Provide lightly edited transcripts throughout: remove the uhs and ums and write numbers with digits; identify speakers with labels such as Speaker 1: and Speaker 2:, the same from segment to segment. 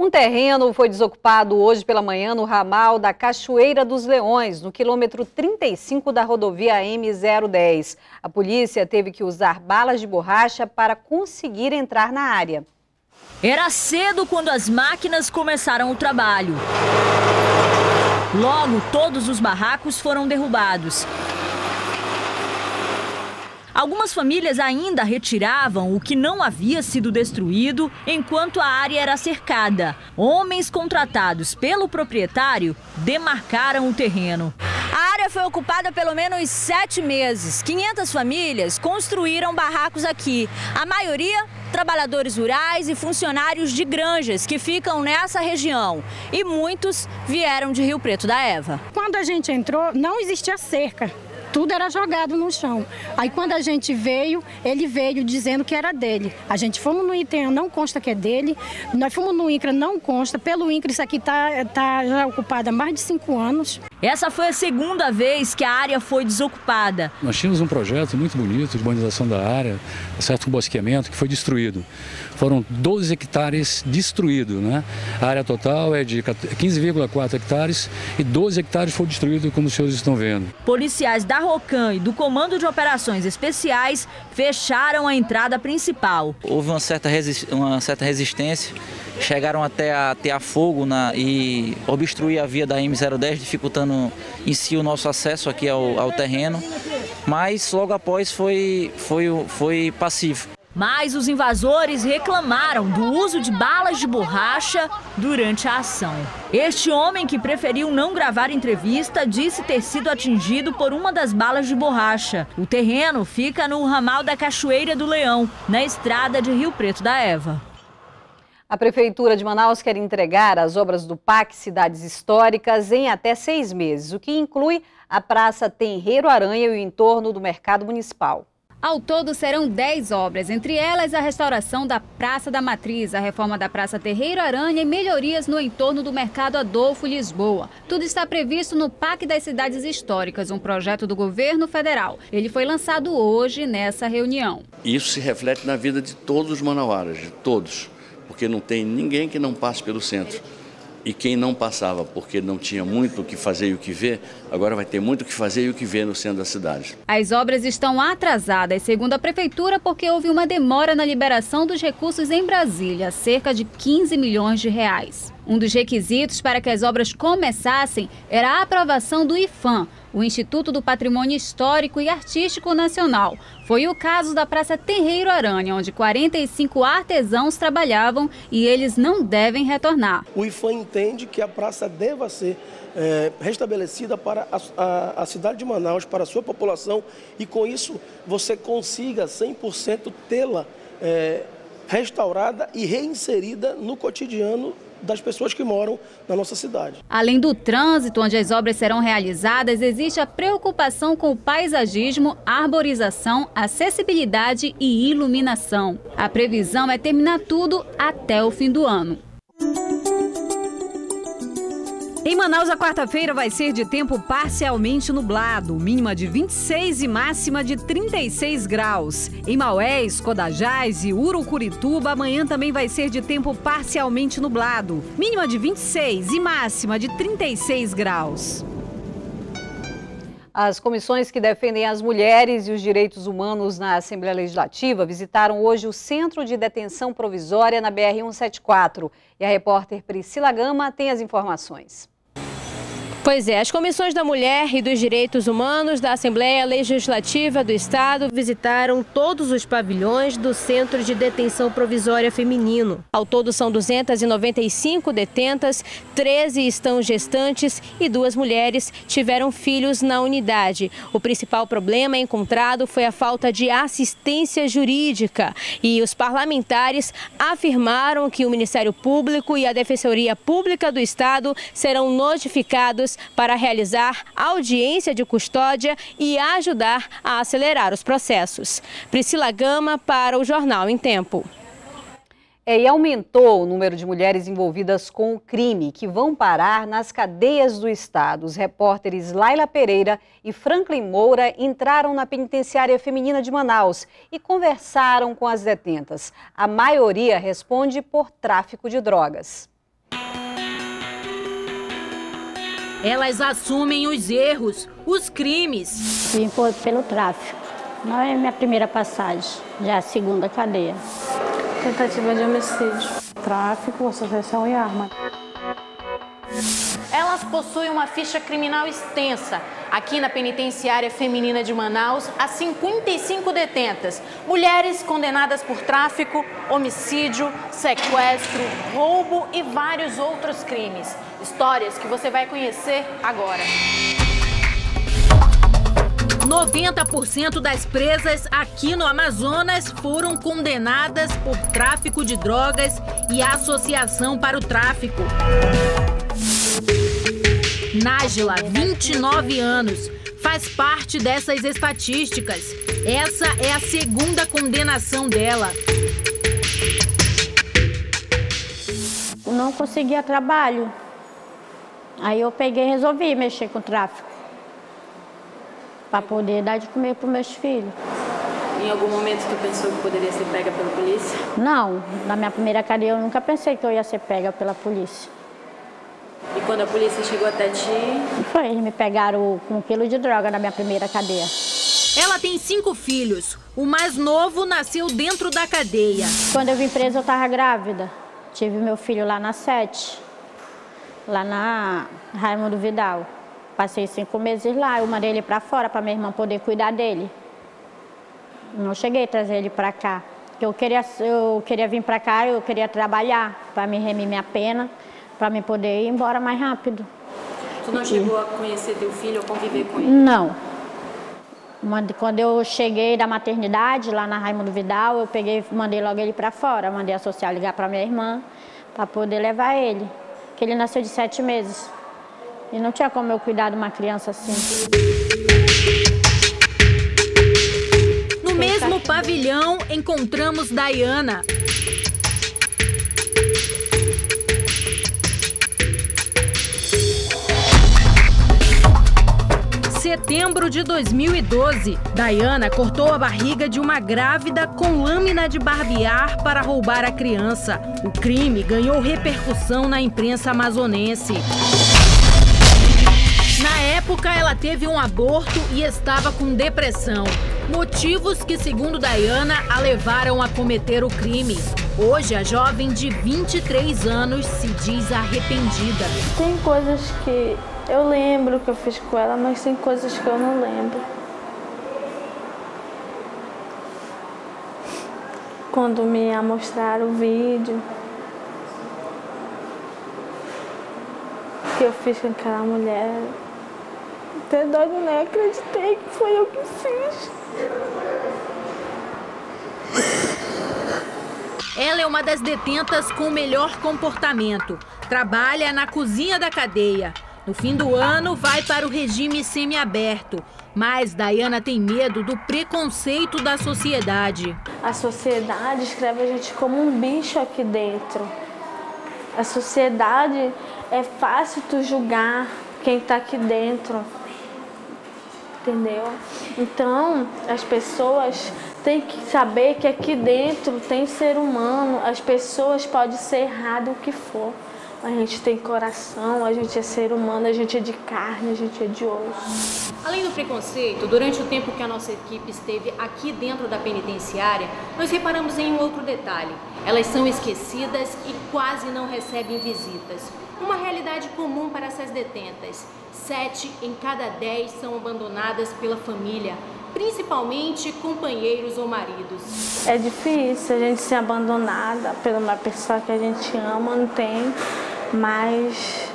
Speaker 1: Um terreno foi desocupado hoje pela manhã no ramal da Cachoeira dos Leões, no quilômetro 35 da rodovia M010. A polícia teve que usar balas de borracha para conseguir entrar na área.
Speaker 2: Era cedo quando as máquinas começaram o trabalho. Logo, todos os barracos foram derrubados. Algumas famílias ainda retiravam o que não havia sido destruído enquanto a área era cercada. Homens contratados pelo proprietário demarcaram o terreno. A área foi ocupada pelo menos 7 meses. 500 famílias construíram barracos aqui. A maioria, trabalhadores rurais e funcionários de granjas que ficam nessa região. E muitos vieram de Rio Preto da Eva.
Speaker 3: Quando a gente entrou, não existia cerca. Tudo era jogado no chão. Aí quando a gente veio, ele veio dizendo que era dele. A gente fomos no ITEM, não consta que é dele. Nós fomos no INCRA, não consta. Pelo INCRA, isso aqui tá já ocupado há mais de 5 anos.
Speaker 2: Essa foi a segunda vez que a área foi desocupada.
Speaker 4: Nós tínhamos um projeto muito bonito de urbanização da área, certo bosqueamento, que foi destruído. Foram 12 hectares destruídos, né? A área total é de 15,4 hectares e 12 hectares foram destruídos, como os senhores estão vendo.
Speaker 2: Policiais da ROCAM e do Comando de Operações Especiais fecharam a entrada principal.
Speaker 5: Houve uma certa resistência, chegaram até a ter fogo e obstruir a via da M010, dificultando em si o nosso acesso aqui ao terreno, mas logo após foi passivo.
Speaker 2: Mas os invasores reclamaram do uso de balas de borracha durante a ação. Este homem, que preferiu não gravar entrevista, disse ter sido atingido por uma das balas de borracha. O terreno fica no ramal da Cachoeira do Leão, na estrada de Rio Preto da Eva.
Speaker 1: A Prefeitura de Manaus quer entregar as obras do PAC Cidades Históricas em até 6 meses, o que inclui a Praça Tenreiro Aranha e o entorno do Mercado Municipal.
Speaker 6: Ao todo serão 10 obras, entre elas a restauração da Praça da Matriz, a reforma da Praça Tenreiro Aranha e melhorias no entorno do Mercado Adolfo Lisboa. Tudo está previsto no PAC das Cidades Históricas, um projeto do governo federal. Ele foi lançado hoje nessa reunião.
Speaker 7: Isso se reflete na vida de todos os manauaras, de todos, porque não tem ninguém que não passe pelo centro. E quem não passava porque não tinha muito o que fazer e o que ver, agora vai ter muito o que fazer e o que ver no centro da cidade.
Speaker 6: As obras estão atrasadas, segundo a Prefeitura, porque houve uma demora na liberação dos recursos em Brasília, cerca de 15 milhões de reais. Um dos requisitos para que as obras começassem era a aprovação do IPHAN, o Instituto do Patrimônio Histórico e Artístico Nacional. Foi o caso da Praça Tenreiro Aranha, onde 45 artesãos trabalhavam e eles não devem retornar.
Speaker 8: O IPHAN entende que a praça deva ser restabelecida para a cidade de Manaus, para a sua população, e com isso você consiga 100% tê-la restaurada e reinserida no cotidiano das pessoas que moram na nossa cidade.
Speaker 6: Além do trânsito, onde as obras serão realizadas, existe a preocupação com o paisagismo, arborização, acessibilidade e iluminação. A previsão é terminar tudo até o fim do ano.
Speaker 9: Em Manaus, a quarta-feira vai ser de tempo parcialmente nublado, mínima de 26 e máxima de 36 graus. Em Maués, Codajás e Urucurituba, amanhã também vai ser de tempo parcialmente nublado, mínima de 26 e máxima de 36 graus.
Speaker 1: As comissões que defendem as mulheres e os direitos humanos na Assembleia Legislativa visitaram hoje o Centro de Detenção Provisória na BR-174. E a repórter Priscila Gama tem as informações.
Speaker 10: Pois é, as comissões da Mulher e dos Direitos Humanos da Assembleia Legislativa do Estado visitaram todos os pavilhões do Centro de Detenção Provisória Feminino. Ao todo são 295 detentas, 13 estão gestantes e 2 mulheres tiveram filhos na unidade. O principal problema encontrado foi a falta de assistência jurídica e os parlamentares afirmaram que o Ministério Público e a Defensoria Pública do Estado serão notificados para realizar audiência de custódia e ajudar a acelerar os processos. Priscila Gama para o Jornal em Tempo.
Speaker 1: E aumentou o número de mulheres envolvidas com o crime que vão parar nas cadeias do estado. Os repórteres Laila Pereira e Franklin Moura entraram na penitenciária feminina de Manaus e conversaram com as detentas. A maioria responde por tráfico de drogas.
Speaker 2: Elas assumem os erros, os crimes.
Speaker 11: Vim pelo tráfico. Não é minha primeira passagem, já é a segunda cadeia.
Speaker 12: Tentativa de homicídio. Tráfico, associação e arma.
Speaker 13: Elas possuem uma ficha criminal extensa. Aqui na penitenciária feminina de Manaus, há 55 detentas. Mulheres condenadas por tráfico, homicídio, sequestro, roubo e vários outros crimes. Histórias que você vai conhecer agora.
Speaker 2: 90% das presas aqui no Amazonas foram condenadas por tráfico de drogas e associação para o tráfico. Nájila, 29 anos, faz parte dessas estatísticas. Essa é a segunda condenação dela.
Speaker 11: Não conseguia trabalho. Aí eu peguei e resolvi mexer com o tráfico. Para poder dar de comer para os meus filhos.
Speaker 13: Em algum momento tu pensou que poderia ser pega pela polícia?
Speaker 11: Não, na minha primeira cadeia eu nunca pensei que eu ia ser pega pela polícia.
Speaker 13: E quando a polícia chegou até ti?
Speaker 11: Foi, eles me pegaram com 1 quilo de droga na minha primeira cadeia.
Speaker 2: Ela tem 5 filhos. O mais novo nasceu dentro da cadeia.
Speaker 11: Quando eu vim presa eu estava grávida. Tive meu filho lá na 7, lá na Raimundo Vidal. Passei 5 meses lá, eu mandei ele para fora para minha irmã poder cuidar dele. Não cheguei a trazer ele para cá. Eu queria vir para cá, eu queria trabalhar para me remir minha pena, para me poder ir embora mais rápido.
Speaker 13: Tu não chegou a conhecer teu filho ou conviver com ele?
Speaker 11: Não. Quando eu cheguei da maternidade, lá na Raimundo Vidal, eu mandei logo ele para fora. Mandei a social ligar para minha irmã para poder levar ele. Que ele nasceu de 7 meses. E não tinha como eu cuidar de uma criança assim.
Speaker 2: No mesmo pavilhão, encontramos Dayana. Setembro de 2012, Dayana cortou a barriga de uma grávida com lâmina de barbear para roubar a criança. O crime ganhou repercussão na imprensa amazonense. Na época, ela teve um aborto e estava com depressão. Motivos que, segundo Dayana, a levaram a cometer o crime. Hoje, a jovem de 23 anos se diz arrependida.
Speaker 12: Tem coisas que eu lembro que eu fiz com ela, mas tem coisas que eu não lembro. Quando me mostraram o vídeo que eu fiz com aquela mulher, até dói, nem acreditei que foi eu que fiz.
Speaker 2: Ela é uma das detentas com o melhor comportamento. Trabalha na cozinha da cadeia. No fim do ano, vai para o regime semiaberto. Mas Dayana tem medo do preconceito da sociedade.
Speaker 12: A sociedade escreve a gente como um bicho aqui dentro. A sociedade, é fácil tu julgar quem está aqui dentro. Entendeu? Então, as pessoas têm que saber que aqui dentro tem ser humano. As pessoas podem ser errado o que for. A gente tem coração, a gente é ser humano, a gente é de carne, a gente é de osso.
Speaker 13: Além do preconceito, durante o tempo que a nossa equipe esteve aqui dentro da penitenciária, nós reparamos em um outro detalhe. Elas são esquecidas e quase não recebem visitas. Uma realidade comum para essas detentas. 7 em cada 10 são abandonadas pela família, principalmente companheiros ou maridos.
Speaker 12: É difícil a gente ser abandonada por uma pessoa que a gente ama, não tem, mas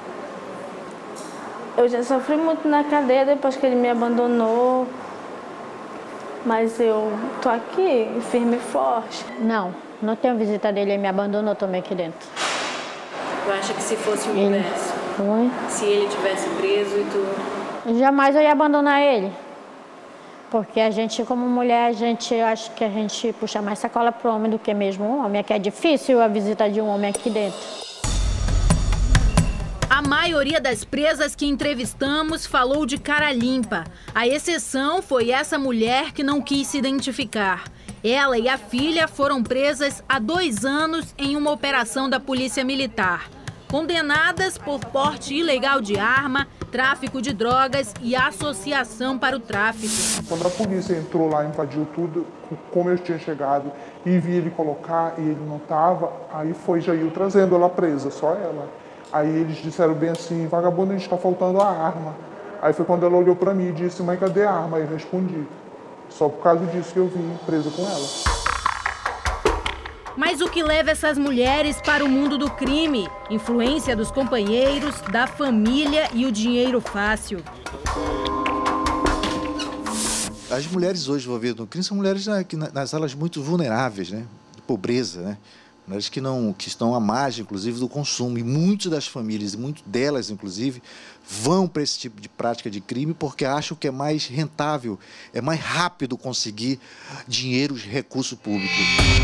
Speaker 12: eu já sofri muito na cadeia depois que ele me abandonou, mas eu tô aqui, firme e forte.
Speaker 11: Não tenho visita dele, ele me abandonou também aqui dentro.
Speaker 13: Tu acha que se fosse o inverso? Se ele tivesse preso e tu...
Speaker 11: Jamais eu ia abandonar ele. Porque a gente, como mulher, eu acho que a gente puxa mais sacola pro homem do que mesmo um homem. É que é difícil a visita de um homem aqui dentro.
Speaker 2: A maioria das presas que entrevistamos falou de cara limpa. A exceção foi essa mulher que não quis se identificar. Ela e a filha foram presas há 2 anos em uma operação da Polícia Militar.
Speaker 14: condenadas por porte ilegal de arma, tráfico de drogas e associação para o tráfico.
Speaker 15: Quando a polícia entrou lá, invadiu tudo, como eu tinha chegado e vi ele colocar e ele não estava, aí foi Jair trazendo ela presa, só ela. Aí eles disseram bem assim, vagabundo, a gente está faltando a arma. Aí foi quando ela olhou para mim e disse, mãe, cadê a arma? Aí eu respondi. Só por causa disso que eu vim presa com ela.
Speaker 14: Mas o que leva essas mulheres para o mundo do crime? Influência dos companheiros, da família e o dinheiro fácil.
Speaker 16: As mulheres hoje envolvidas no crime são mulheres nas áreas muito vulneráveis, né? De pobreza, né? Mulheres que estão à margem, inclusive, do consumo. E muitas das famílias, e muitas delas, inclusive, vão para esse tipo de prática de crime porque acham que é mais rentável, é mais rápido conseguir dinheiro e recurso público.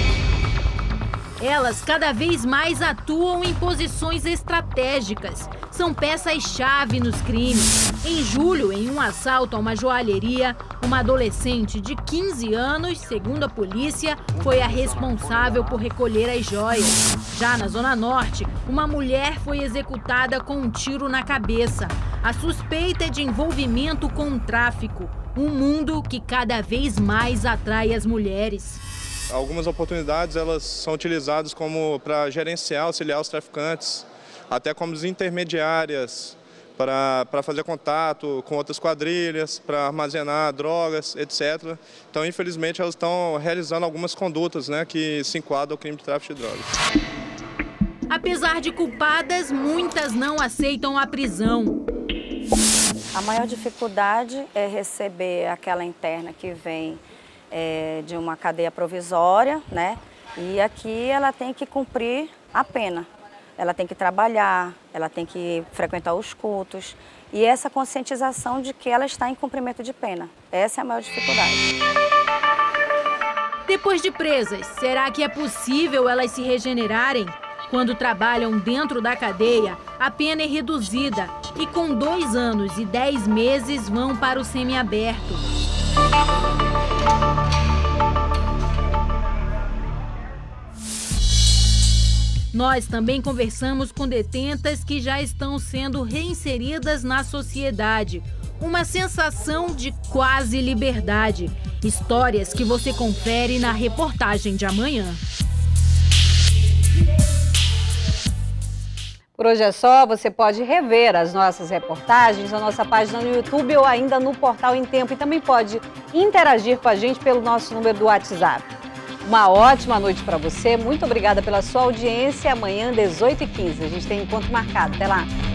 Speaker 14: Elas cada vez mais atuam em posições estratégicas. São peças-chave nos crimes. Em julho, em um assalto a uma joalheria, uma adolescente de 15 anos, segundo a polícia, foi a responsável por recolher as joias. Já na Zona Norte, uma mulher foi executada com um tiro na cabeça. A suspeita é de envolvimento com o tráfico, um mundo que cada vez mais atrai as mulheres.
Speaker 17: Algumas oportunidades elas são utilizadas como para gerenciar, auxiliar os traficantes, até como intermediárias para fazer contato com outras quadrilhas, para armazenar drogas, etc. Então, infelizmente, elas estão realizando algumas condutas, né, que se enquadram ao crime de tráfico de drogas.
Speaker 14: Apesar de culpadas, muitas não aceitam a prisão.
Speaker 18: A maior dificuldade é receber aquela interna que vem de uma cadeia provisória, né? E aqui ela tem que cumprir a pena. Ela tem que trabalhar, ela tem que frequentar os cultos. E essa conscientização de que ela está em cumprimento de pena. Essa é a maior dificuldade.
Speaker 14: Depois de presas, será que é possível elas se regenerarem? Quando trabalham dentro da cadeia, a pena é reduzida e com 2 anos e 10 meses vão para o semiaberto. Nós também conversamos com detentas que já estão sendo reinseridas na sociedade. Uma sensação de quase liberdade. Histórias que você confere na reportagem de amanhã.
Speaker 1: Por hoje é só, você pode rever as nossas reportagens na nossa página no YouTube ou ainda no Portal em Tempo. E também pode interagir com a gente pelo nosso número do WhatsApp. Uma ótima noite para você, muito obrigada pela sua audiência. Amanhã, 18h15, a gente tem encontro marcado. Até lá!